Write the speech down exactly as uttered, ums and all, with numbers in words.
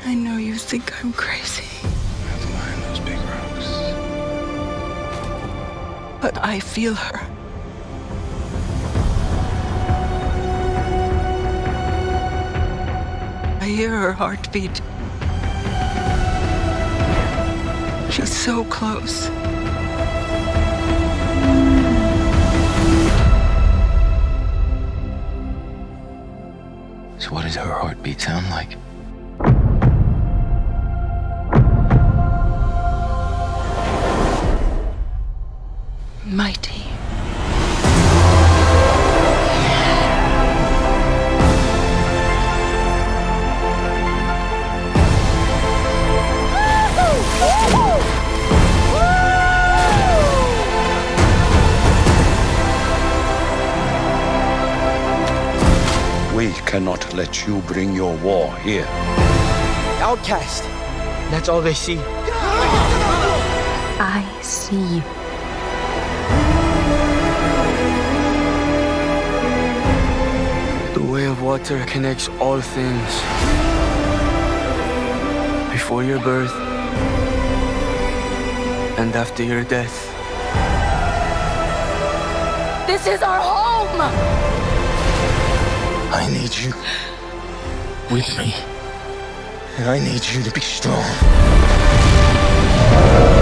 I know you think I'm crazy. I have to lie in those big rocks. But I feel her. I hear her heartbeat. She's so close. So what does her heartbeat sound like? Mighty. We cannot let you bring your war here. Outcast. That's all they see. I see you. The way of water connects all things. Before your birth and after your death. This is our home! I need you with me. And I need you to be strong.